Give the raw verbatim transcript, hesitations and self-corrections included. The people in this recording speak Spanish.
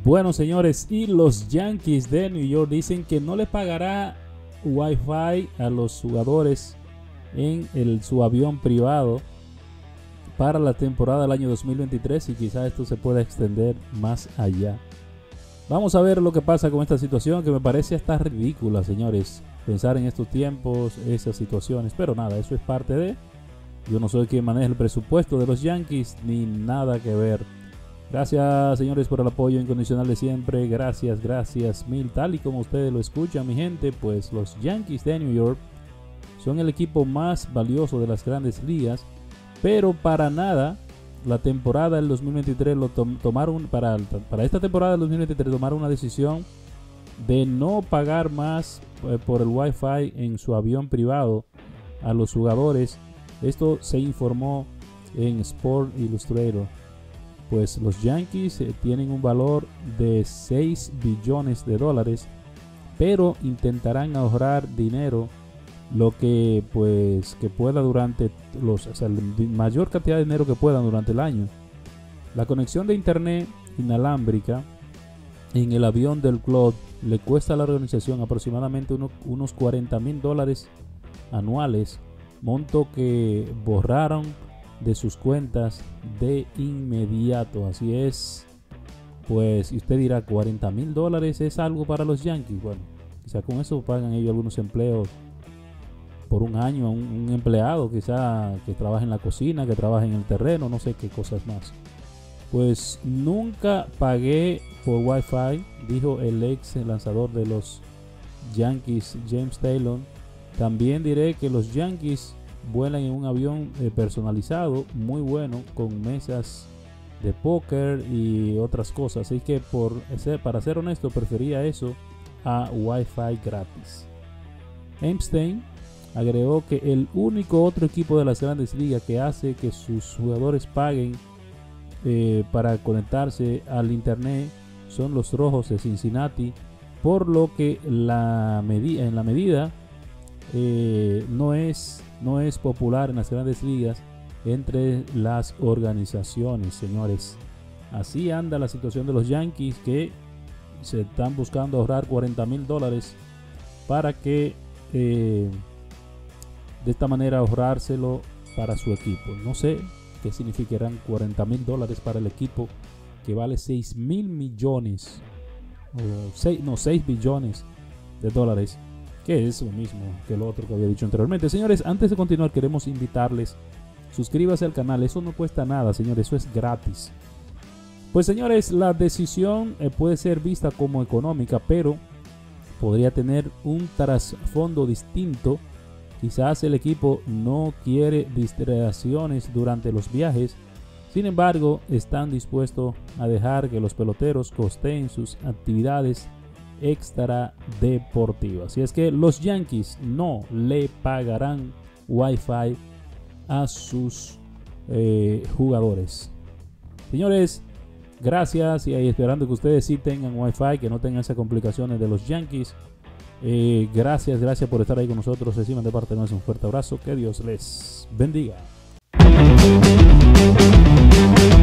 Bueno, señores, y los Yankees de New York dicen que no le pagará Wi-Fi a los jugadores en el, su avión privado para la temporada del año dos mil veintitrés, y quizás esto se pueda extender más allá. Vamos a ver lo que pasa con esta situación, que me parece hasta ridícula, señores, pensar en estos tiempos, esas situaciones, pero nada, eso es parte de... Yo no soy quien maneja el presupuesto de los Yankees, ni nada que ver. Gracias, señores, por el apoyo incondicional de siempre. Gracias, gracias mil. Tal y como ustedes lo escuchan, mi gente, pues los Yankees de New York son el equipo más valioso de las grandes ligas, pero para nada la temporada del dos mil veintitrés lo tom tomaron para, para esta temporada del dos mil veintitrés tomaron una decisión de no pagar más eh, por el Wi-Fi en su avión privado a los jugadores. Esto se informó en Sport Illustrated. Pues los Yankees eh, tienen un valor de seis billones de dólares, pero intentarán ahorrar dinero lo que pues que pueda durante los, o sea, la mayor cantidad de dinero que puedan durante el año. La conexión de internet inalámbrica en el avión del club le cuesta a la organización aproximadamente uno, unos cuarenta mil dólares anuales, monto que borraron de sus cuentas de inmediato. Así es, pues, y usted dirá, cuarenta mil dólares es algo para los Yankees. Bueno, quizá con eso pagan ellos algunos empleos por un año a un, un empleado, quizá que trabaje en la cocina, que trabaje en el terreno, no sé qué cosas más. Pues nunca pagué por Wi-Fi, dijo el ex lanzador de los Yankees, James Taylor. También diré que los Yankees vuelan en un avión eh, personalizado, muy bueno, con mesas de póker y otras cosas. Así que por ser, para ser honesto, prefería eso a Wi-Fi gratis. Epstein agregó que el único otro equipo de las grandes ligas que hace que sus jugadores paguen eh, para conectarse al internet son los Rojos de Cincinnati, por lo que la medida en la medida eh, no es no es popular en las grandes ligas entre las organizaciones, señores. Así anda la situación de los Yankees, que se están buscando ahorrar cuarenta mil dólares para que eh, de esta manera ahorrárselo para su equipo. No sé qué significarán cuarenta mil dólares para el equipo que vale seis mil millones o seis, no, seis billones de dólares, que es lo mismo que lo otro que había dicho anteriormente. Señores, antes de continuar, queremos invitarles, suscríbase al canal, eso no cuesta nada, señores, eso es gratis. Pues, señores, la decisión eh, puede ser vista como económica, pero podría tener un trasfondo distinto. Quizás el equipo no quiere distracciones durante los viajes, sin embargo, están dispuestos a dejar que los peloteros costeen sus actividades extra deportivas. Y es que los Yankees no le pagarán Wi-Fi a sus eh, jugadores. Señores, gracias, y ahí esperando que ustedes sí tengan Wi-Fi, que no tengan esas complicaciones de los Yankees. Eh, gracias, gracias por estar ahí con nosotros. Reciban de parte de nosotros un fuerte abrazo. Que Dios les bendiga.